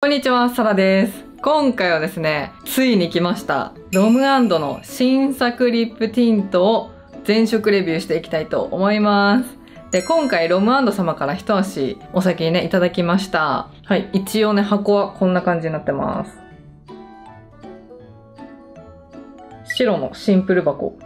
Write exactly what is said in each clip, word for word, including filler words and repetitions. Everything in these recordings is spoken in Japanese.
こんにちは、サラです。今回はですね、ついに来ました。ロムアンドの新作リップティントを全色レビューしていきたいと思います。で、今回ロムアンド様から一足お先にね、いただきました。はい、一応ね、箱はこんな感じになってます。白のシンプル箱。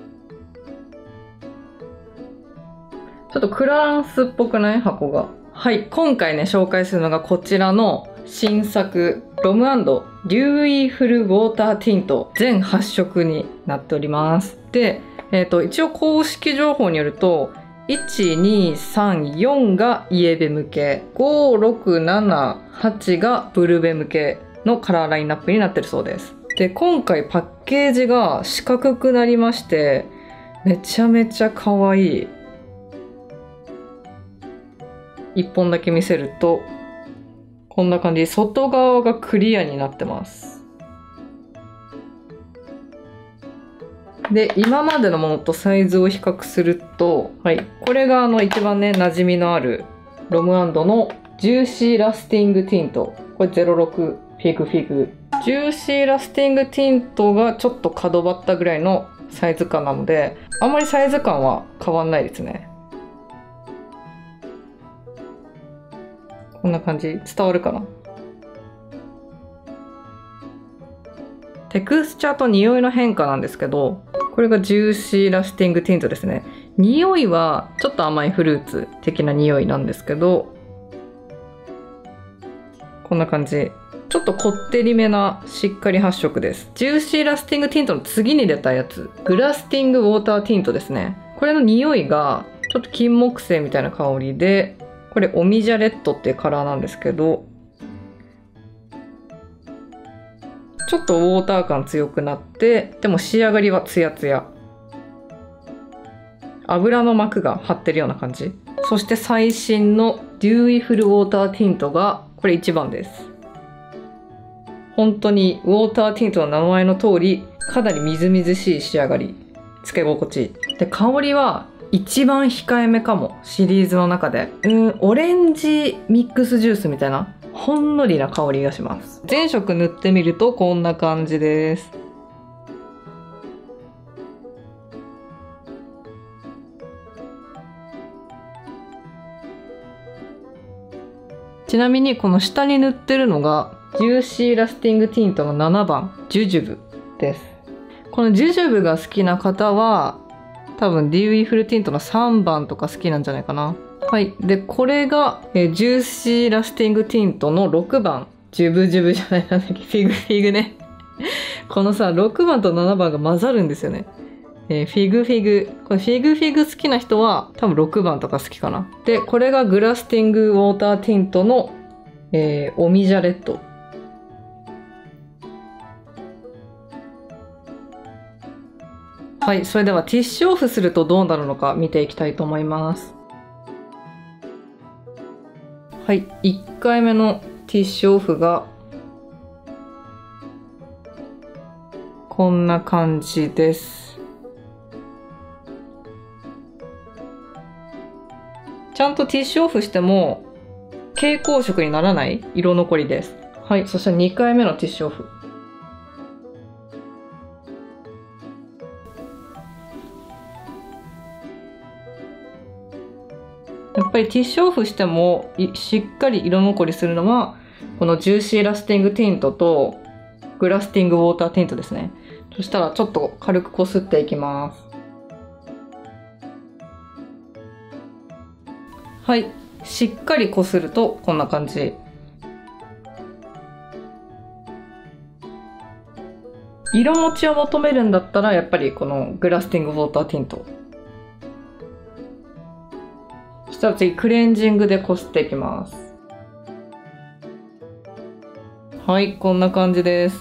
ちょっとクランスっぽくない箱が。はい、今回ね、紹介するのがこちらの新作、ロムアンドデューイフルウォーターティント全はっしょくになっております。で、えっと、一応公式情報によると、いち、に、さん、よんがイエベ向け、ご、ろく、なな、はちがブルベ向けのカラーラインナップになってるそうです。で、今回パッケージが四角くなりまして、めちゃめちゃ可愛い。一本だけ見せると、こんな感じ。外側がクリアになってます。で、今までのものとサイズを比較すると、はい。これがあの一番ね、馴染みのあるロムアンドのジューシーラスティングティント。これゼロろくフィグフィグ。ジューシーラスティングティントがちょっと角張ったぐらいのサイズ感なので、あんまりサイズ感は変わんないですね。こんな感じ。伝わるかな？テクスチャーと匂いの変化なんですけど、これがジューシーラスティングティントですね。匂いはちょっと甘いフルーツ的な匂いなんですけど、こんな感じ。ちょっとこってりめなしっかり発色です。ジューシーラスティングティントの次に出たやつ、グラスティングウォーターティントですね。これの匂いがちょっと金木犀みたいな香りで、これオミジャレットっていうカラーなんですけど、ちょっとウォーター感強くなって、でも仕上がりはツヤツヤ。油の膜が張ってるような感じ。そして最新のデューイフルウォーターティントがこれいちばんです。本当にウォーターティントの名前の通り、かなりみずみずしい仕上がり。つけ心地いい。で、香りは一番控えめかも、シリーズの中で。うん、オレンジミックスジュースみたいな、ほんのりな香りがします。全色塗ってみるとこんな感じです。ちなみにこの下に塗ってるのが、ジューシーラスティングティントのななばん、ジュジュブです。このジュジュブが好きな方は、多分デューイフルティントのさんばんとか好きなんじゃないかな。はい。で、これが、えー、ジューシーラスティングティントのろくばん。ジュブジュブじゃないなんだっけ、フィグフィグね。このさ、ろくばんとななばんが混ざるんですよね。えー、フィグフィグ。これフィグフィグ好きな人は多分ろくばんとか好きかな。で、これがグラスティングウォーターティントの、えー、オミジャレット。はい、それではティッシュオフするとどうなるのか見ていきたいと思います。はい、いっかいめのティッシュオフがこんな感じです。ちゃんとティッシュオフしても蛍光色にならない色残りです。はい、そしたらにかいめのティッシュオフ。やっぱりティッシュオフしてもしっかり色残りするのはこのジューシーラスティングティントとグラスティングウォーターティントですね。そしたらちょっと軽くこすっていきます。はい、しっかりこするとこんな感じ。色持ちを求めるんだったらやっぱりこのグラスティングウォーターティント。そしたら次クレンジングでこすっていきます。はい、こんな感じです。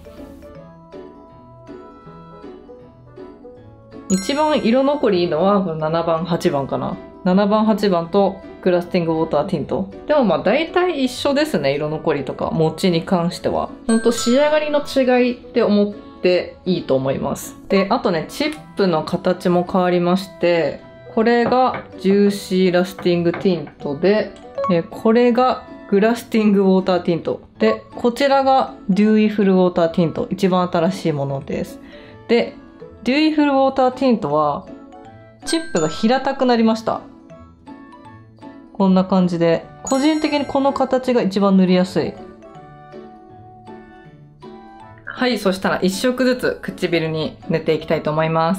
一番色残りいいのはななばん、はちばんかな。ななばん、はちばんとグラスティングウォーターティント。でもまあ大体一緒ですね、色残りとか持ちに関しては。ほんと仕上がりの違いって思っていいと思います。で、あとね、チップの形も変わりまして、これがジューシーラスティングティントで、これがグラスティングウォーターティント。で、こちらがデューイフルウォーターティント。一番新しいものです。で、デューイフルウォーターティントは、チップが平たくなりました。こんな感じで。個人的にこの形が一番塗りやすい。はい、そしたらいっ色ずつ唇に塗っていきたいと思います。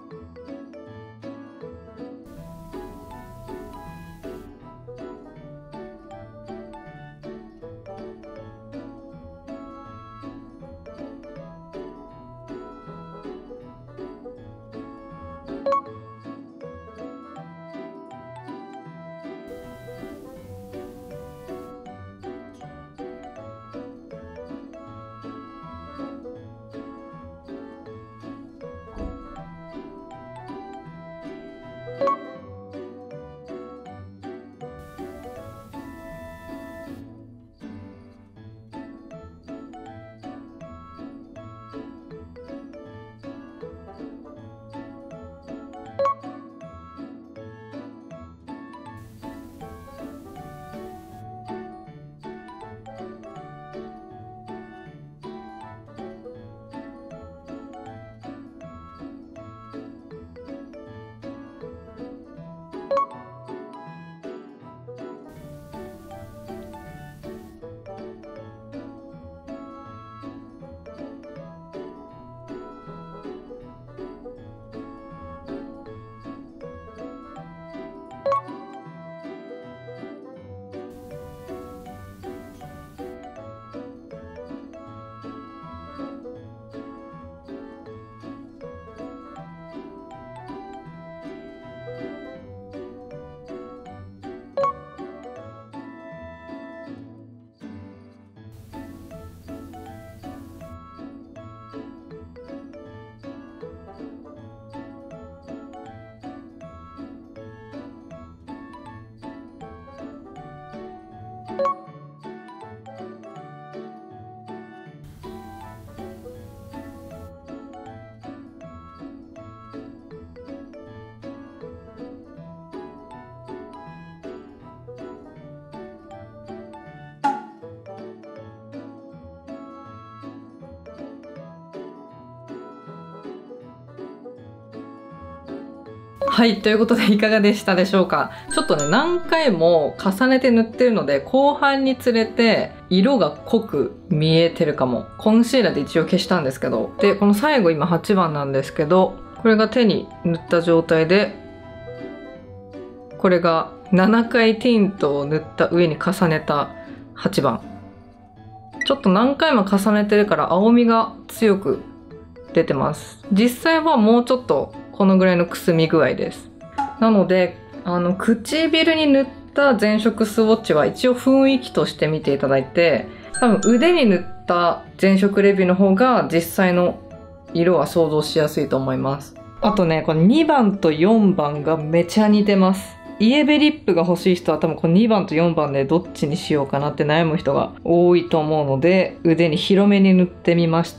はい、ということでいかがでしたでしょうか。ちょっとね、何回も重ねて塗ってるので、後半につれて色が濃く見えてるかも。コンシーラーで一応消したんですけど。で、この最後今はちばんなんですけど、これが手に塗った状態で、これがななかいティントを塗った上に重ねたはちばん。ちょっと何回も重ねてるから青みが強く出てます。実際はもうちょっとこのぐらいのくすみ具合です。なので、あの、唇に塗った全色スウォッチは一応雰囲気として見ていただいて、多分腕に塗った全色レビューの方が実際の色は想像しやすいと思います。あとね、このにばんとよんばんがめちゃ似てます。イエベリップが欲しい人は多分このにばんとよんばんでどっちにしようかなって悩む人が多いと思うので、腕に広めに塗ってみました。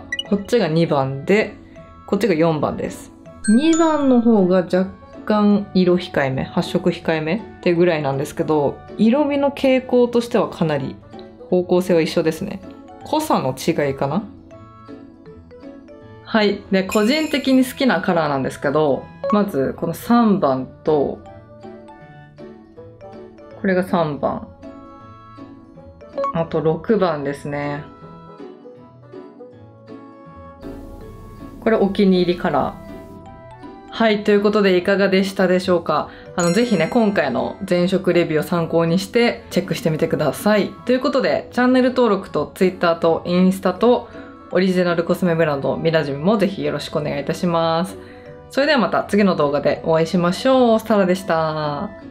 こっちがにばんで、こっちがよんばんです。にばんの方が若干色控えめ、発色控えめってぐらいなんですけど、色味の傾向としてはかなり方向性は一緒ですね。濃さの違いかな。はい。で、個人的に好きなカラーなんですけど、まずこのさんばんと、これがさんばん。あとろくばんですね。これお気に入りカラー。はい。ということでいかがでしたでしょうか。あの、ぜひね、今回の全色レビューを参考にしてチェックしてみてください。ということで、チャンネル登録と Twitter とインスタとオリジナルコスメブランドミラジムもぜひよろしくお願いいたします。それではまた次の動画でお会いしましょう。サラでした。